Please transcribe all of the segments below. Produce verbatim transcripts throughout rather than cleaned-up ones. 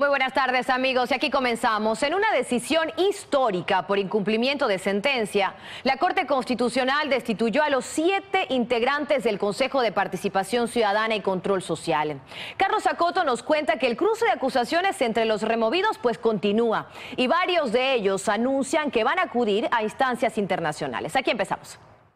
Muy buenas tardes, amigos, y aquí comenzamos. En una decisión histórica por incumplimiento de sentencia, la Corte Constitucional destituyó a los siete integrantes del Consejo de Participación Ciudadana y Control Social. Carlos Acoto nos cuenta que el cruce de acusaciones entre los removidos pues continúa y varios de ellos anuncian que van a acudir a instancias internacionales. Aquí empezamos.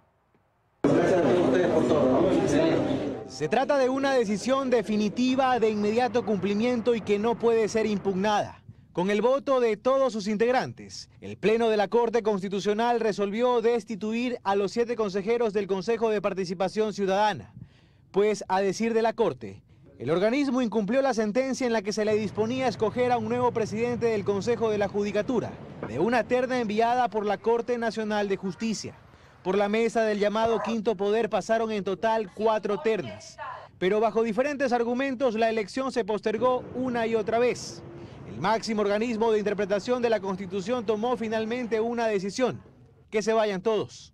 Se trata de una decisión definitiva de inmediato cumplimiento y que no puede ser impugnada. Con el voto de todos sus integrantes, el Pleno de la Corte Constitucional resolvió destituir a los siete consejeros del Consejo de Participación Ciudadana. Pues, a decir de la Corte, el organismo incumplió la sentencia en la que se le disponía a escoger a un nuevo presidente del Consejo de la Judicatura, de una terna enviada por la Corte Nacional de Justicia. Por la mesa del llamado Quinto Poder pasaron en total cuatro ternas, pero bajo diferentes argumentos la elección se postergó una y otra vez. El máximo organismo de interpretación de la Constitución tomó finalmente una decisión: que se vayan todos.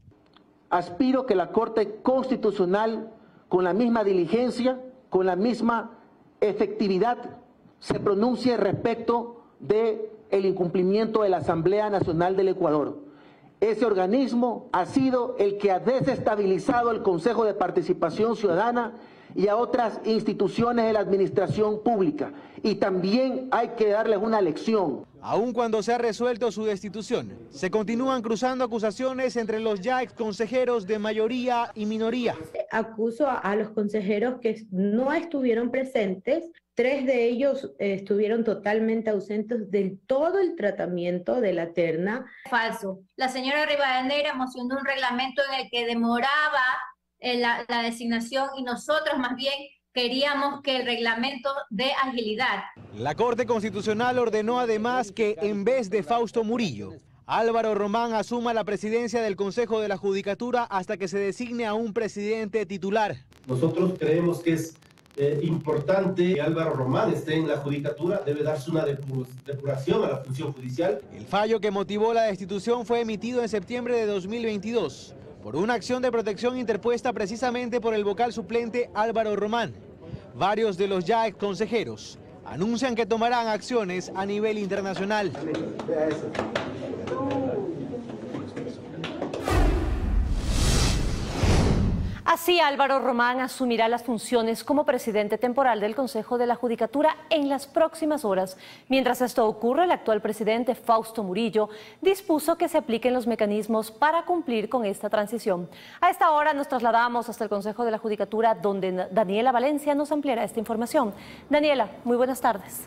Aspiro que la Corte Constitucional, con la misma diligencia, con la misma efectividad, se pronuncie respecto del incumplimiento de la Asamblea Nacional del Ecuador. Ese organismo ha sido el que ha desestabilizado el Consejo de Participación Ciudadana y a otras instituciones de la administración pública. Y también hay que darles una lección. Aun cuando se ha resuelto su destitución, se continúan cruzando acusaciones entre los ya ex consejeros de mayoría y minoría. Acuso a los consejeros que no estuvieron presentes. Tres de ellos eh, estuvieron totalmente ausentes del todo el tratamiento de la terna. Falso. La señora Rivadeneira mocionó un reglamento en el que demoraba eh, la, la designación y nosotros más bien queríamos que el reglamento dé agilidad. La Corte Constitucional ordenó además que en vez de Fausto Murillo, Álvaro Román asuma la presidencia del Consejo de la Judicatura hasta que se designe a un presidente titular. Nosotros creemos que es Eh, importante que Álvaro Román esté en la judicatura, debe darse una depuración a la función judicial. El fallo que motivó la destitución fue emitido en septiembre de dos mil veintidós por una acción de protección interpuesta precisamente por el vocal suplente Álvaro Román. Varios de los ya ex consejeros anuncian que tomarán acciones a nivel internacional. Así, Álvaro Román asumirá las funciones como presidente temporal del Consejo de la Judicatura en las próximas horas. Mientras esto ocurre, el actual presidente Fausto Murillo dispuso que se apliquen los mecanismos para cumplir con esta transición. A esta hora nos trasladamos hasta el Consejo de la Judicatura, donde Daniela Valencia nos ampliará esta información. Daniela, muy buenas tardes.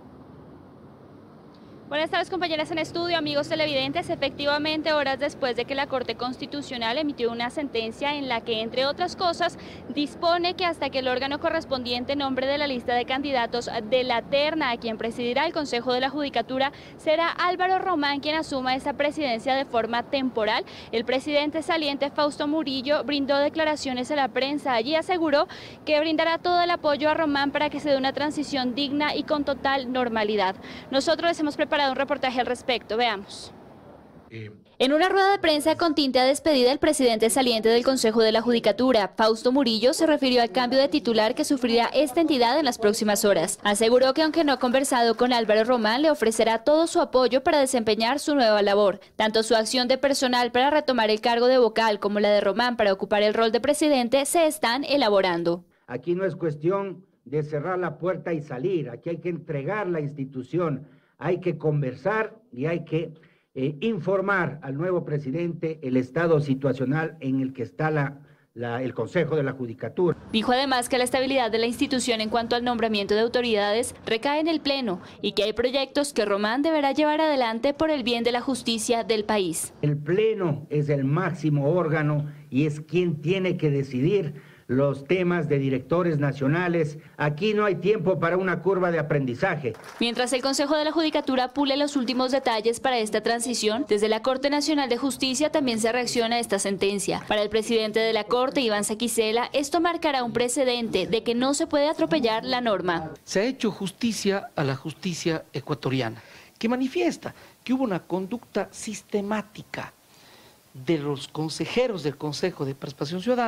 Buenas tardes, compañeras en estudio, amigos televidentes. Efectivamente, horas después de que la Corte Constitucional emitió una sentencia en la que, entre otras cosas, dispone que hasta que el órgano correspondiente nombre de la lista de candidatos de la terna a quien presidirá el Consejo de la Judicatura, será Álvaro Román quien asuma esa presidencia de forma temporal. El presidente saliente Fausto Murillo brindó declaraciones a la prensa. Allí aseguró que brindará todo el apoyo a Román para que se dé una transición digna y con total normalidad. Nosotros les hemos preparado un reportaje al respecto, veamos. En una rueda de prensa con tinte a despedida, el presidente saliente del Consejo de la Judicatura, Fausto Murillo, se refirió al cambio de titular que sufrirá esta entidad en las próximas horas. Aseguró que aunque no ha conversado con Álvaro Román, le ofrecerá todo su apoyo para desempeñar su nueva labor. Tanto su acción de personal para retomar el cargo de vocal como la de Román para ocupar el rol de presidente se están elaborando. Aquí no es cuestión de cerrar la puerta y salir, aquí hay que entregar la institución. Hay que conversar y hay que eh, informar al nuevo presidente el estado situacional en el que está la, la, el Consejo de la Judicatura. Dijo además que la estabilidad de la institución en cuanto al nombramiento de autoridades recae en el Pleno y que hay proyectos que Román deberá llevar adelante por el bien de la justicia del país. El Pleno es el máximo órgano y es quien tiene que decidir los temas de directores nacionales. Aquí no hay tiempo para una curva de aprendizaje. Mientras el Consejo de la Judicatura pule los últimos detalles para esta transición, desde la Corte Nacional de Justicia también se reacciona a esta sentencia. Para el presidente de la Corte, Iván Saquicela, esto marcará un precedente de que no se puede atropellar la norma. Se ha hecho justicia a la justicia ecuatoriana, que manifiesta que hubo una conducta sistemática de los consejeros del Consejo de Participación Ciudadana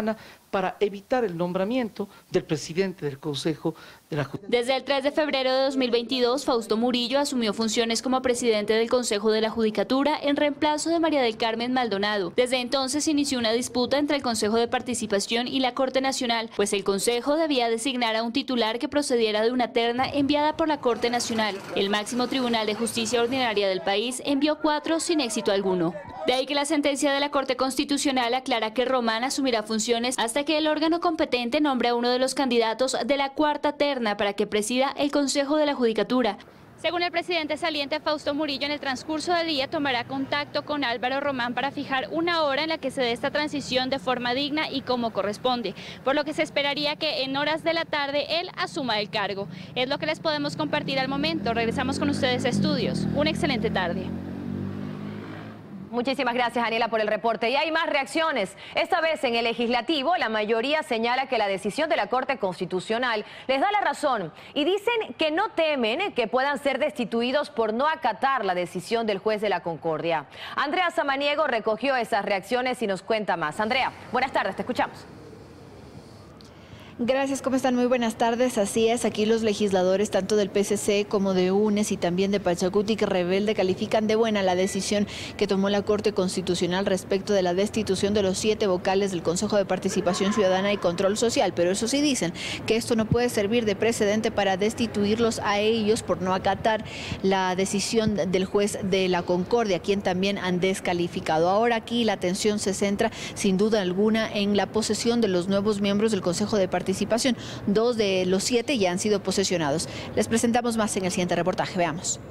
para evitar el nombramiento del presidente del Consejo de la Judicatura. Desde el tres de febrero de dos mil veintidós, Fausto Murillo asumió funciones como presidente del Consejo de la Judicatura en reemplazo de María del Carmen Maldonado. Desde entonces inició una disputa entre el Consejo de Participación y la Corte Nacional, pues el Consejo debía designar a un titular que procediera de una terna enviada por la Corte Nacional. El máximo Tribunal de Justicia Ordinaria del país envió cuatro sin éxito alguno. De ahí que la sentencia de la Corte Constitucional aclara que Román asumirá funciones hasta que el órgano competente nombre a uno de los candidatos de la cuarta terna para que presida el Consejo de la Judicatura. Según el presidente saliente Fausto Murillo, en el transcurso del día tomará contacto con Álvaro Román para fijar una hora en la que se dé esta transición de forma digna y como corresponde, por lo que se esperaría que en horas de la tarde él asuma el cargo. Es lo que les podemos compartir al momento. Regresamos con ustedes a estudios. Una excelente tarde. Muchísimas gracias, Daniela, por el reporte. Y hay más reacciones. Esta vez en el Legislativo, la mayoría señala que la decisión de la Corte Constitucional les da la razón y dicen que no temen que puedan ser destituidos por no acatar la decisión del juez de la Concordia. Andrea Samaniego recogió esas reacciones y nos cuenta más. Andrea, buenas tardes, te escuchamos. Gracias, ¿cómo están? Muy buenas tardes. Así es, aquí los legisladores tanto del P C C como de U N E S y también de Pachacutic Rebelde califican de buena la decisión que tomó la Corte Constitucional respecto de la destitución de los siete vocales del Consejo de Participación Ciudadana y Control Social, pero eso sí dicen que esto no puede servir de precedente para destituirlos a ellos por no acatar la decisión del juez de la Concordia, quien también han descalificado. Ahora aquí la atención se centra sin duda alguna en la posesión de los nuevos miembros del Consejo de Participación. Participación. Dos de los siete ya han sido posesionados. Les presentamos más en el siguiente reportaje. Veamos.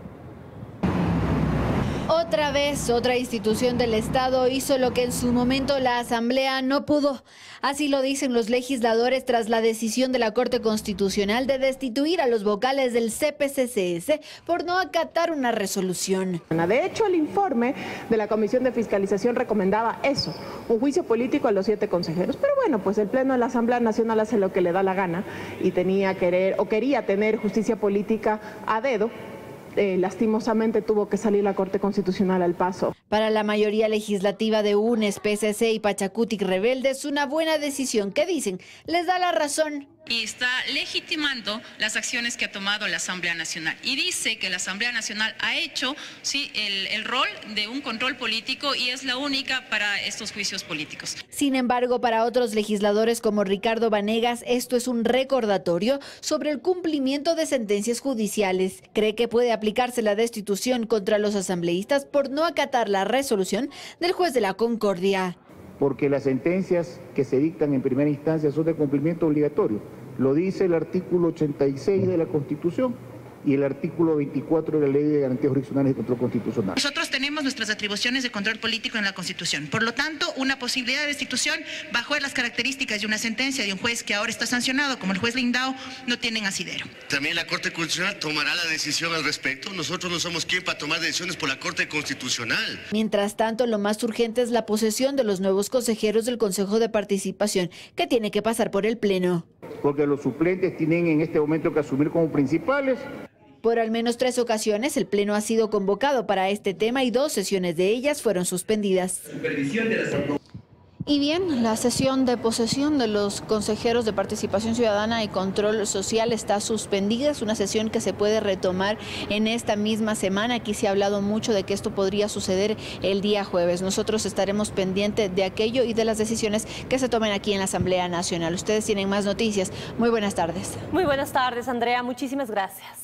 Otra vez, otra institución del Estado hizo lo que en su momento la Asamblea no pudo. Así lo dicen los legisladores tras la decisión de la Corte Constitucional de destituir a los vocales del C P C C S por no acatar una resolución. De hecho, el informe de la Comisión de Fiscalización recomendaba eso, un juicio político a los siete consejeros. Pero bueno, pues el Pleno de la Asamblea Nacional hace lo que le da la gana y tenía querer o quería tener justicia política a dedo. Eh, lastimosamente tuvo que salir la Corte Constitucional al paso. Para la mayoría legislativa de U N E S, P C C y Pachacutic Rebelde es una buena decisión que dicen les da la razón. Y está legitimando las acciones que ha tomado la Asamblea Nacional. Y dice que la Asamblea Nacional ha hecho sí, el, el rol de un control político y es la única para estos juicios políticos. Sin embargo, para otros legisladores como Ricardo Vanegas, esto es un recordatorio sobre el cumplimiento de sentencias judiciales. Cree que puede aplicarse la destitución contra los asambleístas por no acatar la resolución del juez de la Concordia. Porque las sentencias que se dictan en primera instancia son de cumplimiento obligatorio. Lo dice el artículo ochenta y seis de la Constitución y el artículo veinticuatro de la Ley de Garantías Jurisdiccionales y Control Constitucional. Nosotros tenemos nuestras atribuciones de control político en la Constitución. Por lo tanto, una posibilidad de destitución bajo las características de una sentencia de un juez que ahora está sancionado, como el juez Lindao, no tienen asidero. También la Corte Constitucional tomará la decisión al respecto. Nosotros no somos quien para tomar decisiones por la Corte Constitucional. Mientras tanto, lo más urgente es la posesión de los nuevos consejeros del Consejo de Participación, que tiene que pasar por el Pleno. Porque los suplentes tienen en este momento que asumir como principales. Por al menos tres ocasiones, el Pleno ha sido convocado para este tema y dos sesiones de ellas fueron suspendidas. Supervisión de las... Y bien, la sesión de posesión de los consejeros de Participación Ciudadana y Control Social está suspendida. Es una sesión que se puede retomar en esta misma semana. Aquí se ha hablado mucho de que esto podría suceder el día jueves. Nosotros estaremos pendientes de aquello y de las decisiones que se tomen aquí en la Asamblea Nacional. Ustedes tienen más noticias. Muy buenas tardes. Muy buenas tardes, Andrea. Muchísimas gracias.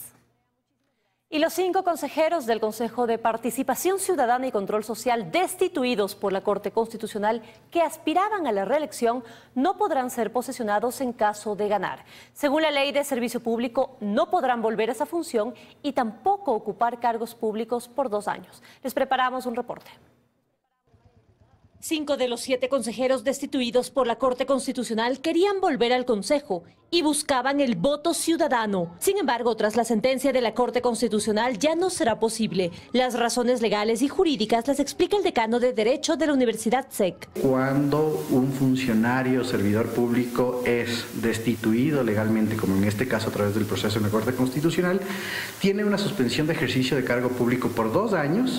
Y los cinco consejeros del Consejo de Participación Ciudadana y Control Social destituidos por la Corte Constitucional que aspiraban a la reelección no podrán ser posesionados en caso de ganar. Según la Ley de Servicio Público, no podrán volver a esa función y tampoco ocupar cargos públicos por dos años. Les preparamos un reporte. Cinco de los siete consejeros destituidos por la Corte Constitucional querían volver al Consejo y buscaban el voto ciudadano. Sin embargo, tras la sentencia de la Corte Constitucional ya no será posible. Las razones legales y jurídicas las explica el decano de Derecho de la Universidad C E C. Cuando un funcionario servidor público es destituido legalmente, como en este caso a través del proceso en la Corte Constitucional, tiene una suspensión de ejercicio de cargo público por dos años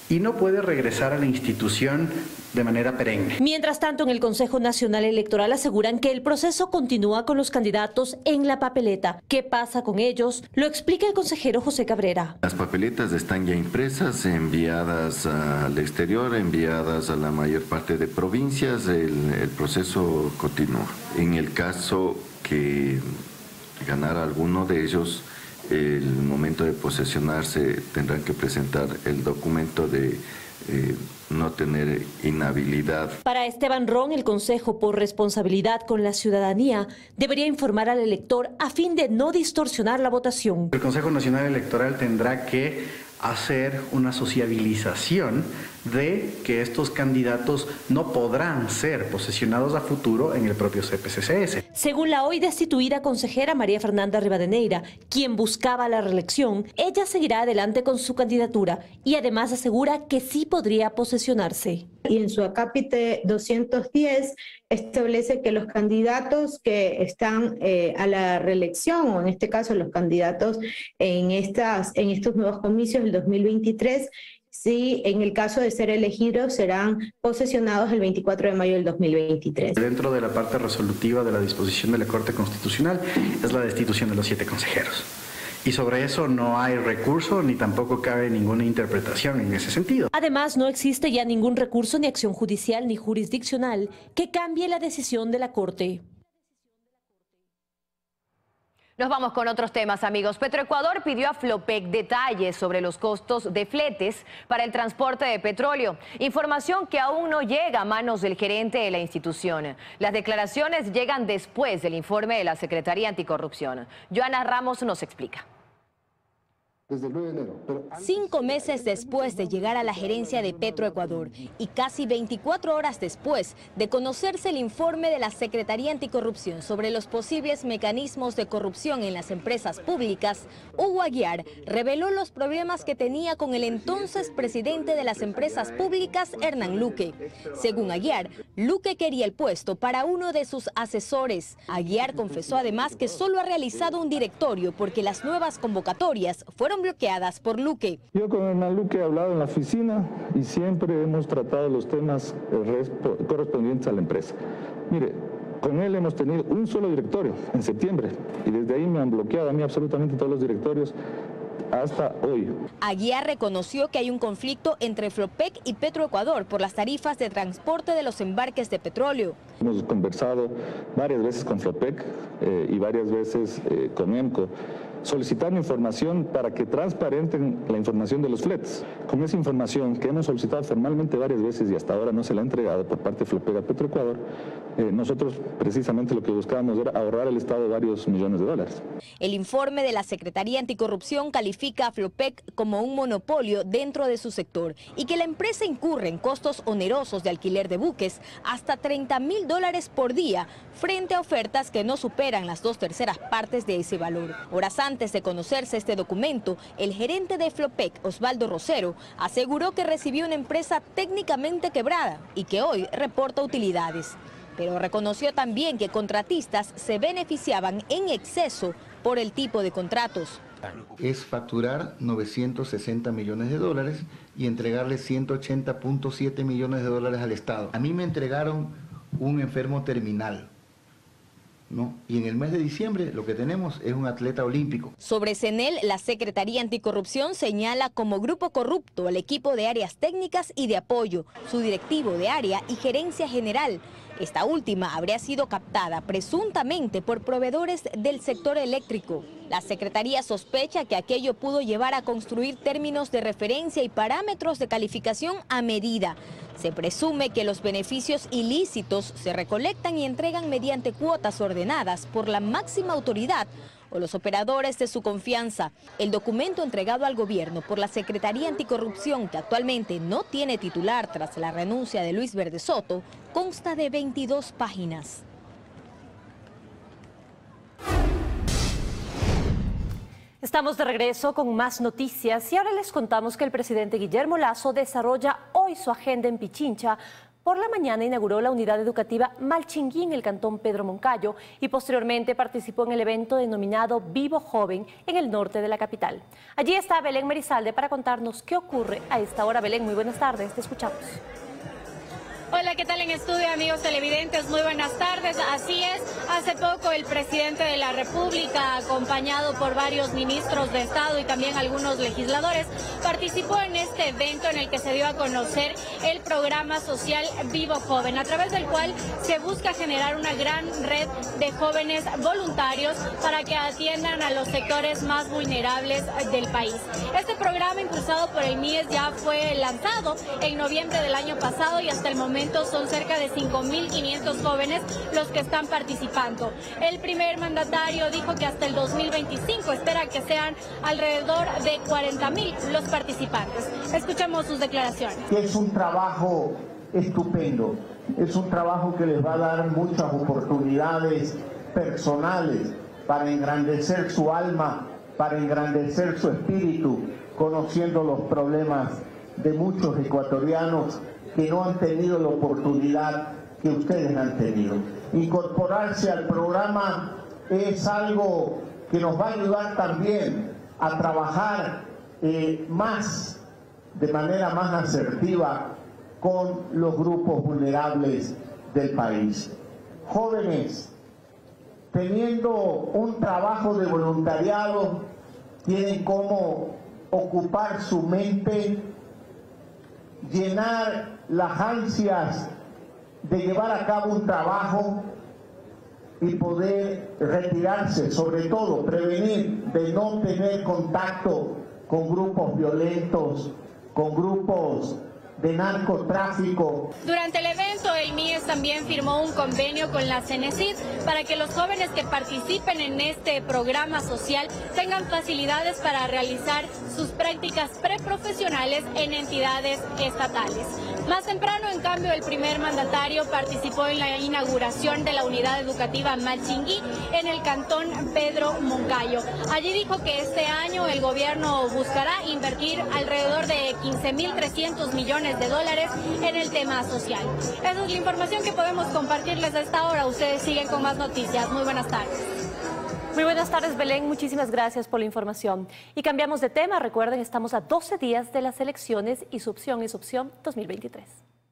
y no puede regresar a la institución de manera perenne. Mientras tanto, en el Consejo Nacional Electoral aseguran que el proceso continúa con los candidatos en la papeleta. ¿Qué pasa con ellos? Lo explica el consejero José Cabrera. Las papeletas están ya impresas, enviadas al exterior, enviadas a la mayor parte de provincias. El, el proceso continúa. En el caso que ganara alguno de ellos, el momento de posesionarse tendrán que presentar el documento de eh, no tener inhabilidad. Para Esteban Ron, el Consejo, por responsabilidad con la ciudadanía, debería informar al elector a fin de no distorsionar la votación. El Consejo Nacional Electoral tendrá que hacer una sociabilización de que estos candidatos no podrán ser posesionados a futuro en el propio C P C C S. Según la hoy destituida consejera María Fernanda Rivadeneira, quien buscaba la reelección, ella seguirá adelante con su candidatura y además asegura que sí podría posesionarse. Y en su acápite doscientos diez establece que los candidatos que están eh, a la reelección, o en este caso los candidatos en, estas, en estos nuevos comicios del dos mil veintitrés, sí, en el caso de ser elegidos, serán posesionados el veinticuatro de mayo del dos mil veintitrés. Dentro de la parte resolutiva de la disposición de la Corte Constitucional es la destitución de los siete consejeros. Y sobre eso no hay recurso ni tampoco cabe ninguna interpretación en ese sentido. Además, no existe ya ningún recurso ni acción judicial ni jurisdiccional que cambie la decisión de la Corte. Nos vamos con otros temas, amigos. Petroecuador pidió a Flopec detalles sobre los costos de fletes para el transporte de petróleo. Información que aún no llega a manos del gerente de la institución. Las declaraciones llegan después del informe de la Secretaría Anticorrupción. Joana Ramos nos explica. Desde el nueve de enero. Pero... Cinco meses después de llegar a la gerencia de Petroecuador y casi veinticuatro horas después de conocerse el informe de la Secretaría Anticorrupción sobre los posibles mecanismos de corrupción en las empresas públicas, Hugo Aguiar reveló los problemas que tenía con el entonces presidente de las empresas públicas, Hernán Luque. Según Aguiar, Luque quería el puesto para uno de sus asesores. Aguiar confesó además que solo ha realizado un directorio porque las nuevas convocatorias fueron bloqueadas por Luque. Yo con Hernán Luque he hablado en la oficina y siempre hemos tratado los temas correspondientes a la empresa. Mire, con él hemos tenido un solo directorio en septiembre y desde ahí me han bloqueado a mí absolutamente todos los directorios hasta hoy. Aguiar reconoció que hay un conflicto entre Flopec y Petroecuador por las tarifas de transporte de los embarques de petróleo. Hemos conversado varias veces con Flopec eh, y varias veces eh, con EMCO, solicitando información para que transparenten la información de los fletes. Con esa información que hemos solicitado formalmente varias veces y hasta ahora no se la ha entregado por parte de Flopec a Petroecuador, eh, nosotros precisamente lo que buscábamos era ahorrar al Estado varios millones de dólares. El informe de la Secretaría Anticorrupción califica a Flopec como un monopolio dentro de su sector y que la empresa incurre en costos onerosos de alquiler de buques hasta treinta mil dólares por día frente a ofertas que no superan las dos terceras partes de ese valor. Horas antes de conocerse este documento, el gerente de Flopec, Osvaldo Rosero, aseguró que recibió una empresa técnicamente quebrada y que hoy reporta utilidades. Pero reconoció también que contratistas se beneficiaban en exceso por el tipo de contratos. Es facturar novecientos sesenta millones de dólares y entregarle ciento ochenta punto siete millones de dólares al Estado. A mí me entregaron un enfermo terminal, ¿no? Y en el mes de diciembre lo que tenemos es un atleta olímpico. Sobre CENEL, la Secretaría Anticorrupción señala como grupo corrupto al equipo de áreas técnicas y de apoyo, su directivo de área y gerencia general. Esta última habría sido captada presuntamente por proveedores del sector eléctrico. La Secretaría sospecha que aquello pudo llevar a construir términos de referencia y parámetros de calificación a medida. Se presume que los beneficios ilícitos se recolectan y entregan mediante cuotas ordenadas por la máxima autoridad o los operadores de su confianza. El documento entregado al gobierno por la Secretaría Anticorrupción, que actualmente no tiene titular tras la renuncia de Luis Verde Soto, consta de veintidós páginas. Estamos de regreso con más noticias y ahora les contamos que el presidente Guillermo Lasso desarrolla hoy su agenda en Pichincha Por la mañana inauguró la unidad educativa Malchingui en el cantón Pedro Moncayo y posteriormente participó en el evento denominado Vivo Joven en el norte de la capital. Allí está Belén Merizalde para contarnos qué ocurre a esta hora. Belén, muy buenas tardes, te escuchamos. Hola, ¿qué tal en estudio, amigos televidentes? Muy buenas tardes. Así es, hace poco el presidente de la República, acompañado por varios ministros de Estado y también algunos legisladores, participó en este evento en el que se dio a conocer el programa social Vivo Joven, a través del cual se busca generar una gran red de jóvenes voluntarios para que atiendan a los sectores más vulnerables del país. Este programa, impulsado por el M I E S, ya fue lanzado en noviembre del año pasado y hasta el momento son cerca de cinco mil quinientos jóvenes los que están participando. El primer mandatario dijo que hasta el dos mil veinticinco espera que sean alrededor de cuarenta mil los participantes. Escuchemos sus declaraciones. Es un trabajo estupendo, es un trabajo que les va a dar muchas oportunidades personales para engrandecer su alma, para engrandecer su espíritu, conociendo los problemas de muchos ecuatorianos que no han tenido la oportunidad que ustedes han tenido. Incorporarse al programa es algo que nos va a ayudar también a trabajar eh, más, de manera más asertiva, con los grupos vulnerables del país. Jóvenes, teniendo un trabajo de voluntariado, tienen cómo ocupar su mente, llenar las ansias de llevar a cabo un trabajo y poder retirarse, sobre todo prevenir de no tener contacto con grupos violentos, con grupos de narcotráfico. Durante el evento, el M I E S también firmó un convenio con la Cenecit para que los jóvenes que participen en este programa social tengan facilidades para realizar sus prácticas preprofesionales en entidades estatales. Más temprano, en cambio, el primer mandatario participó en la inauguración de la unidad educativa Malchingui en el cantón Pedro Moncayo. Allí dijo que este año el gobierno buscará invertir alrededor de quince mil trescientos millones de dólares en el tema social. Esa es la información que podemos compartirles a esta hora. Ustedes siguen con más noticias. Muy buenas tardes. Muy buenas tardes, Belén. Muchísimas gracias por la información. Y cambiamos de tema. Recuerden, estamos a doce días de las elecciones y su opción es opción dos mil veintitrés.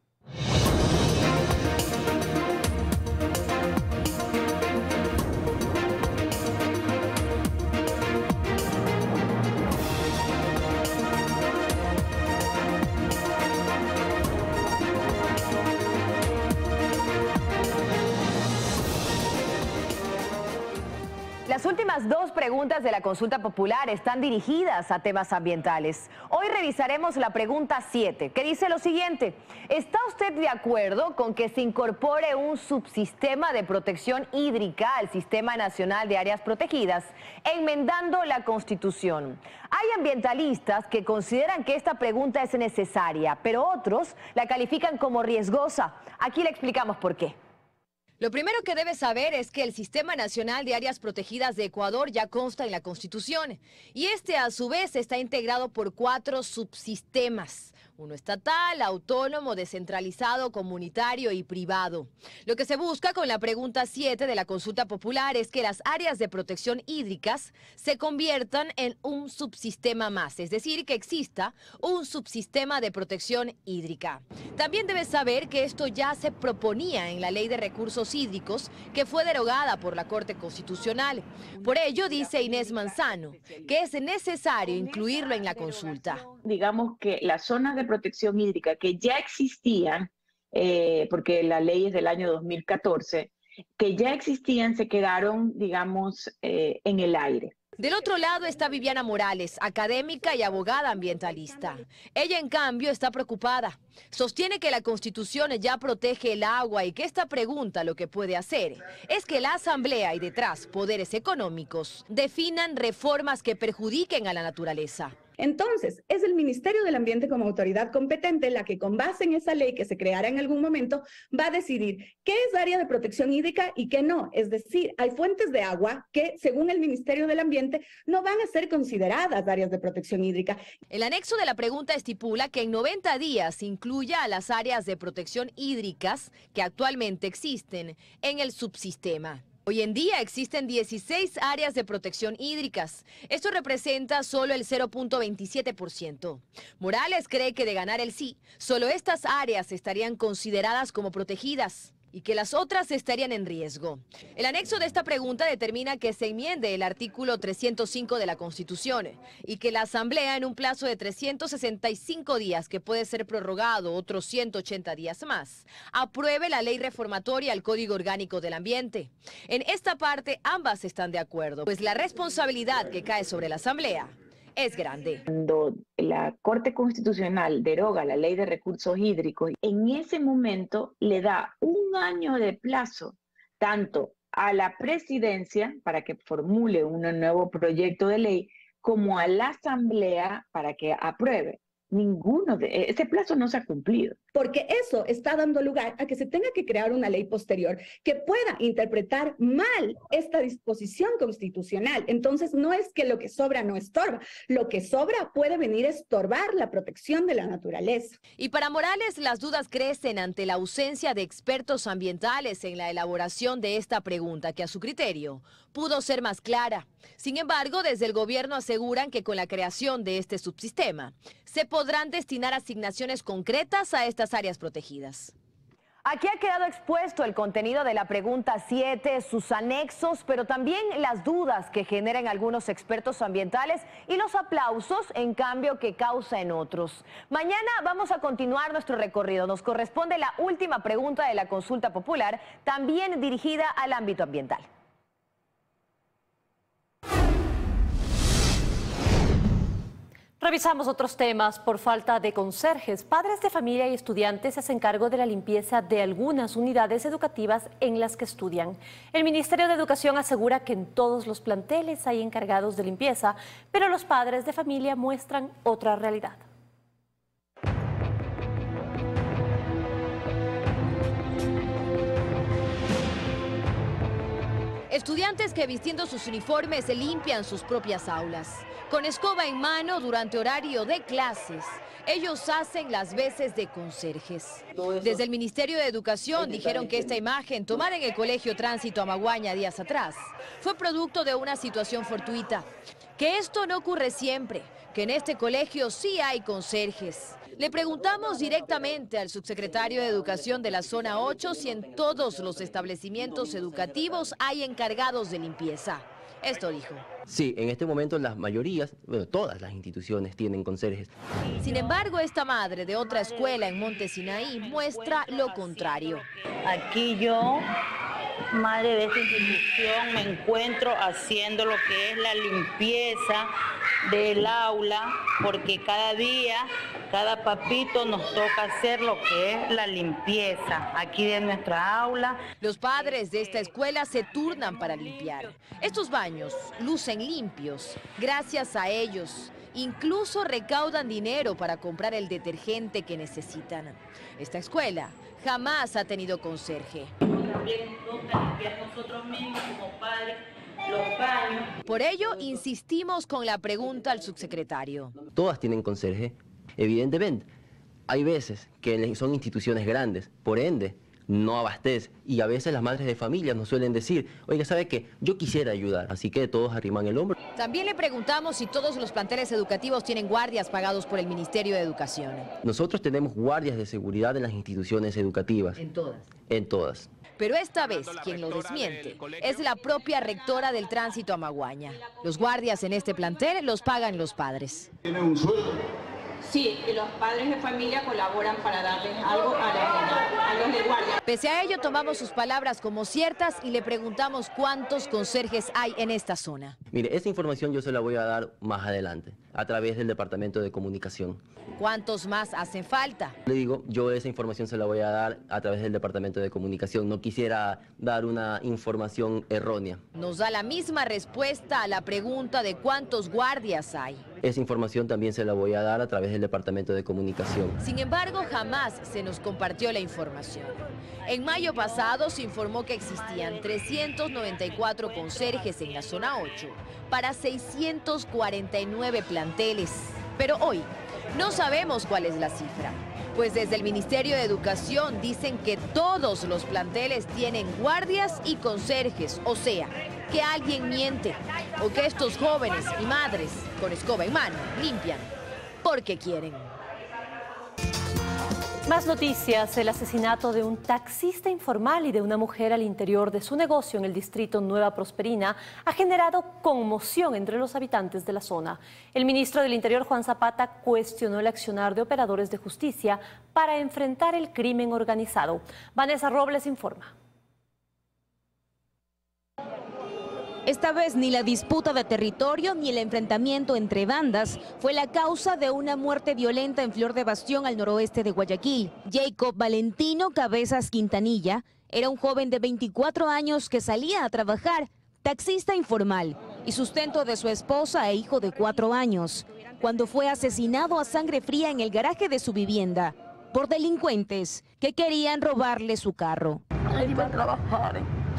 Las últimas dos preguntas de la consulta popular están dirigidas a temas ambientales. Hoy revisaremos la pregunta siete, que dice lo siguiente: ¿está usted de acuerdo con que se incorpore un subsistema de protección hídrica al Sistema Nacional de Áreas Protegidas, enmendando la Constitución? Hay ambientalistas que consideran que esta pregunta es necesaria, pero otros la califican como riesgosa. Aquí le explicamos por qué. Lo primero que debe saber es que el Sistema Nacional de Áreas Protegidas de Ecuador ya consta en la Constitución y este a su vez está integrado por cuatro subsistemas: uno estatal, autónomo, descentralizado, comunitario y privado. Lo que se busca con la pregunta siete de la consulta popular es que las áreas de protección hídricas se conviertan en un subsistema más, es decir, que exista un subsistema de protección hídrica. También debes saber que esto ya se proponía en la Ley de Recursos Hídricos, que fue derogada por la Corte Constitucional. Por ello, dice Inés Manzano, que es necesario incluirlo en la consulta. Digamos que las zonas de protección hídrica que ya existían, eh, porque la ley es del año dos mil catorce, que ya existían, se quedaron, digamos, eh, en el aire. Del otro lado está Viviana Morales, académica y abogada ambientalista. Ella, en cambio, está preocupada. Sostiene que la Constitución ya protege el agua y que esta pregunta lo que puede hacer es que la Asamblea y detrás poderes económicos definan reformas que perjudiquen a la naturaleza. Entonces, es el Ministerio del Ambiente como autoridad competente la que, con base en esa ley que se creará en algún momento, va a decidir qué es área de protección hídrica y qué no. Es decir, hay fuentes de agua que, según el Ministerio del Ambiente, no van a ser consideradas áreas de protección hídrica. El anexo de la pregunta estipula que en noventa días, sin incluya a las áreas de protección hídricas que actualmente existen en el subsistema. Hoy en día existen dieciséis áreas de protección hídricas. Esto representa solo el cero punto veintisiete por ciento. Morales cree que de ganar el sí, solo estas áreas estarían consideradas como protegidas y que las otras estarían en riesgo. El anexo de esta pregunta determina que se enmiende el artículo trescientos cinco de la Constitución y que la Asamblea, en un plazo de trescientos sesenta y cinco días, que puede ser prorrogado otros ciento ochenta días más, apruebe la ley reformatoria al Código Orgánico del Ambiente. En esta parte ambas están de acuerdo, pues la responsabilidad que cae sobre la Asamblea es grande. Cuando la Corte Constitucional deroga la ley de recursos hídricos, en ese momento le da un año de plazo tanto a la presidencia para que formule un nuevo proyecto de ley como a la Asamblea para que apruebe. Ninguno de ese plazo no se ha cumplido. Porque eso está dando lugar a que se tenga que crear una ley posterior que pueda interpretar mal esta disposición constitucional. Entonces, no es que lo que sobra no estorba, lo que sobra puede venir a estorbar la protección de la naturaleza. Y para Morales, las dudas crecen ante la ausencia de expertos ambientales en la elaboración de esta pregunta, que a su criterio pudo ser más clara. Sin embargo, desde el gobierno aseguran que con la creación de este subsistema se podrán destinar asignaciones concretas a estas áreas protegidas. Aquí ha quedado expuesto el contenido de la pregunta siete, sus anexos, pero también las dudas que generan algunos expertos ambientales y los aplausos, en cambio, que causa en otros. Mañana vamos a continuar nuestro recorrido. Nos corresponde la última pregunta de la consulta popular, también dirigida al ámbito ambiental. Revisamos otros temas. Por falta de conserjes, padres de familia y estudiantes se hacen cargo de la limpieza de algunas unidades educativas en las que estudian. El Ministerio de Educación asegura que en todos los planteles hay encargados de limpieza, pero los padres de familia muestran otra realidad. Estudiantes que vistiendo sus uniformes se limpian sus propias aulas. Con escoba en mano durante horario de clases, ellos hacen las veces de conserjes. Desde el Ministerio de Educación dijeron que esta imagen, tomada en el Colegio Tránsito Amaguaña días atrás, fue producto de una situación fortuita. Que esto no ocurre siempre, que en este colegio sí hay conserjes. Le preguntamos directamente al subsecretario de Educación de la Zona ocho si en todos los establecimientos educativos hay encargados de limpieza. Esto dijo. Sí, en este momento las mayorías, bueno, todas las instituciones tienen conserjes. Sin embargo, esta madre de otra escuela en Monte Sinaí muestra lo contrario. Aquí yo, madre de esta institución, me encuentro haciendo lo que es la limpieza del aula, porque cada día, cada papito nos toca hacer lo que es la limpieza aquí de nuestra aula. Los padres de esta escuela se turnan para limpiar. Estos baños lucen limpios. Gracias a ellos, incluso recaudan dinero para comprar el detergente que necesitan. Esta escuela jamás ha tenido conserje. También nos toca limpiar nosotros mismos como padres los baños. Por ello, insistimos con la pregunta al subsecretario. Todas tienen conserje, evidentemente. Hay veces que son instituciones grandes, por ende, no abastece. Y a veces las madres de familia nos suelen decir, oiga, ¿sabe qué? Yo quisiera ayudar, así que todos arriman el hombro. También le preguntamos si todos los planteles educativos tienen guardias pagados por el Ministerio de Educación. Nosotros tenemos guardias de seguridad en las instituciones educativas. ¿En todas? En todas. Pero esta vez quien lo desmiente es la propia rectora del Tránsito Amaguaña. Los guardias en este plantel los pagan los padres. ¿Tienen un sueldo? Sí, que los padres de familia colaboran para darles algo a, la, a los de guardia. Pese a ello, tomamos sus palabras como ciertas y le preguntamos cuántos conserjes hay en esta zona. Mire, esa información yo se la voy a dar más adelante, a través del Departamento de Comunicación. ¿Cuántos más hacen falta? Le digo, yo esa información se la voy a dar a través del Departamento de Comunicación. No quisiera dar una información errónea. Nos da la misma respuesta a la pregunta de cuántos guardias hay. Esa información también se la voy a dar a través del Departamento de Comunicación. Sin embargo, jamás se nos compartió la información. En mayo pasado se informó que existían trescientos noventa y cuatro conserjes en la zona ocho para seiscientos cuarenta y nueve planteles. Pero hoy no sabemos cuál es la cifra. Pues desde el Ministerio de Educación dicen que todos los planteles tienen guardias y conserjes, o sea, que alguien miente o que estos jóvenes y madres, con escoba en mano, limpian porque quieren. Más noticias. El asesinato de un taxista informal y de una mujer al interior de su negocio en el distrito Nueva Prosperina ha generado conmoción entre los habitantes de la zona. El ministro del Interior, Juan Zapata, cuestionó el accionar de operadores de justicia para enfrentar el crimen organizado. Vanessa Robles informa. Esta vez ni la disputa de territorio ni el enfrentamiento entre bandas fue la causa de una muerte violenta en Flor de Bastión, al noroeste de Guayaquil. Jacob Valentino Cabezas Quintanilla era un joven de veinticuatro años que salía a trabajar, taxista informal y sustento de su esposa e hijo de cuatro años, cuando fue asesinado a sangre fría en el garaje de su vivienda por delincuentes que querían robarle su carro. Él iba a trabajar.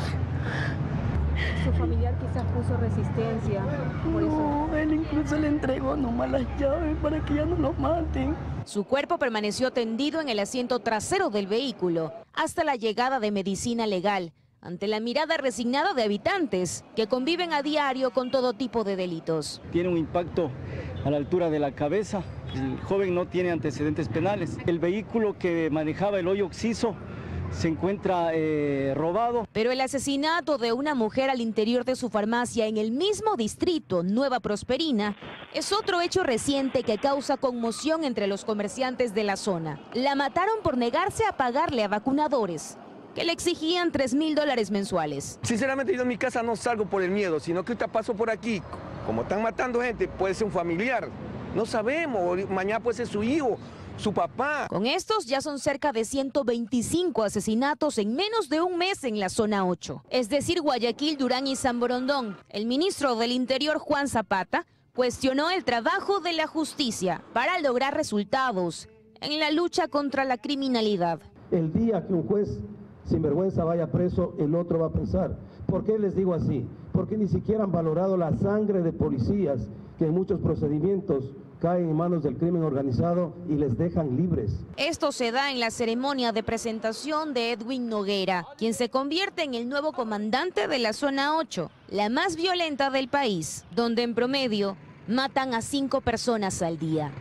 Su familiar quizás puso resistencia, por no, eso. Él incluso le entregó nomás las llaves para que ya no lo maten. Su cuerpo permaneció tendido en el asiento trasero del vehículo hasta la llegada de medicina legal, ante la mirada resignada de habitantes que conviven a diario con todo tipo de delitos. Tiene un impacto a la altura de la cabeza. El joven no tiene antecedentes penales. El vehículo que manejaba el hoyo Oxiso se encuentra eh, robado. Pero el asesinato de una mujer al interior de su farmacia en el mismo distrito, Nueva Prosperina, es otro hecho reciente que causa conmoción entre los comerciantes de la zona. La mataron por negarse a pagarle a vacunadores que le exigían tres mil dólares mensuales. Sinceramente, yo en mi casa no salgo por el miedo, sino que ahorita paso por aquí. Como están matando gente, puede ser un familiar. No sabemos, mañana puede ser su hijo, su papá. Con estos ya son cerca de ciento veinticinco asesinatos en menos de un mes en la zona ocho. Es decir, Guayaquil, Durán y San Borondón. El ministro del Interior, Juan Zapata, cuestionó el trabajo de la justicia para lograr resultados en la lucha contra la criminalidad. El día que un juez sinvergüenza vaya preso, el otro va a pensar. ¿Por qué les digo así? Porque ni siquiera han valorado la sangre de policías que en muchos procedimientos caen en manos del crimen organizado y les dejan libres. Esto se da en la ceremonia de presentación de Edwin Noguera, quien se convierte en el nuevo comandante de la zona ocho, la más violenta del país, donde en promedio matan a cinco personas al día.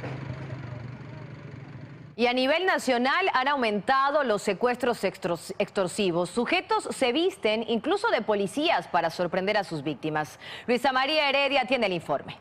Y a nivel nacional han aumentado los secuestros extorsivos. Sujetos se visten incluso de policías para sorprender a sus víctimas. Luisa María Heredia tiene el informe.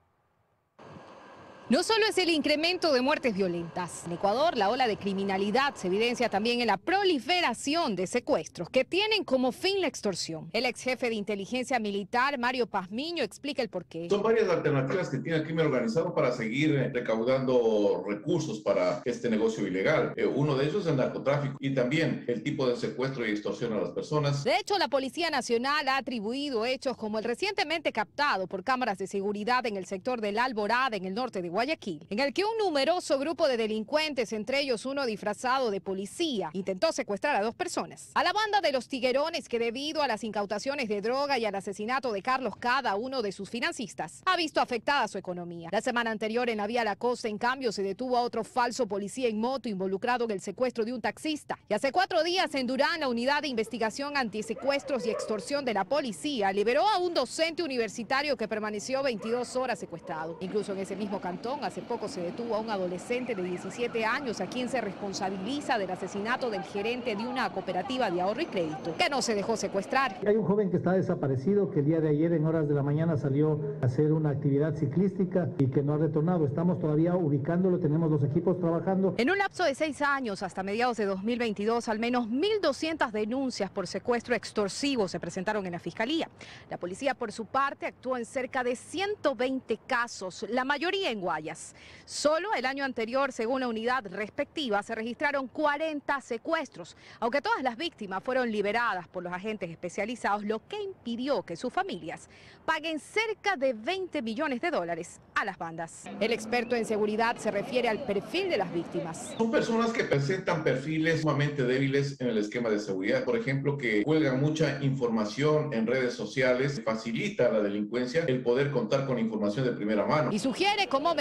No solo es el incremento de muertes violentas. En Ecuador, la ola de criminalidad se evidencia también en la proliferación de secuestros que tienen como fin la extorsión. El ex jefe de inteligencia militar, Mario Pazmiño, explica el porqué. Son varias alternativas que tiene el crimen organizado para seguir recaudando recursos para este negocio ilegal. Eh, uno de ellos es el narcotráfico y también el tipo de secuestro y extorsión a las personas. De hecho, la Policía Nacional ha atribuido hechos como el recientemente captado por cámaras de seguridad en el sector de La Alborada, en el norte de Guayaquil. Guayaquil, en el que un numeroso grupo de delincuentes, entre ellos uno disfrazado de policía, intentó secuestrar a dos personas. A la banda de los Tiguerones, que debido a las incautaciones de droga y al asesinato de Carlos Cada, uno de sus financistas, ha visto afectada su economía. La semana anterior en la vía La Costa, en cambio, se detuvo a otro falso policía en moto involucrado en el secuestro de un taxista. Y hace cuatro días en Durán, la unidad de investigación antisecuestros y extorsión de la policía liberó a un docente universitario que permaneció veintidós horas secuestrado. Incluso en ese mismo cantón, hace poco se detuvo a un adolescente de diecisiete años a quien se responsabiliza del asesinato del gerente de una cooperativa de ahorro y crédito, que no se dejó secuestrar. Hay un joven que está desaparecido, que el día de ayer en horas de la mañana salió a hacer una actividad ciclística y que no ha retornado. Estamos todavía ubicándolo, tenemos los equipos trabajando. En un lapso de seis años, hasta mediados de dos mil veintidós, al menos mil doscientas denuncias por secuestro extorsivo se presentaron en la Fiscalía. La policía, por su parte, actuó en cerca de ciento veinte casos, la mayoría en Guayas. Solo el año anterior, según la unidad respectiva, se registraron cuarenta secuestros, aunque todas las víctimas fueron liberadas por los agentes especializados, lo que impidió que sus familias paguen cerca de veinte millones de dólares a las bandas. El experto en seguridad se refiere al perfil de las víctimas. Son personas que presentan perfiles sumamente débiles en el esquema de seguridad. Por ejemplo, que cuelgan mucha información en redes sociales, facilita a la delincuencia el poder contar con información de primera mano. Y sugiere como medida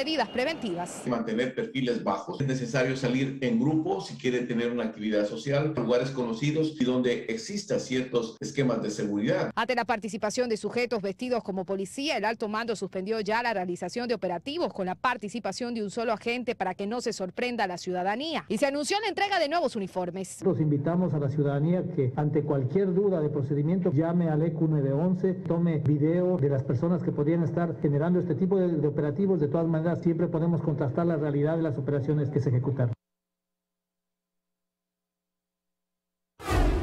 medidas preventivas. Mantener perfiles bajos. Es necesario salir en grupo si quiere tener una actividad social, lugares conocidos y donde exista ciertos esquemas de seguridad. Ante la participación de sujetos vestidos como policía, el alto mando suspendió ya la realización de operativos con la participación de un solo agente para que no se sorprenda a la ciudadanía. Y se anunció la entrega de nuevos uniformes. Los invitamos a la ciudadanía que ante cualquier duda de procedimiento llame al E Q nueve once, tome video de las personas que podrían estar generando este tipo de, de operativos. De todas maneras, siempre podemos contrastar la realidad de las operaciones que se ejecutaron.